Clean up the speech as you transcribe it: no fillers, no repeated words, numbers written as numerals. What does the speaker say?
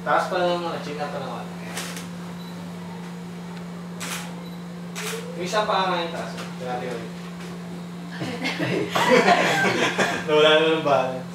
Taas pa lang muna, chin up pa naman. Yung isa pa nga yung taas. Kaya ulit. Nawala na ng bahala.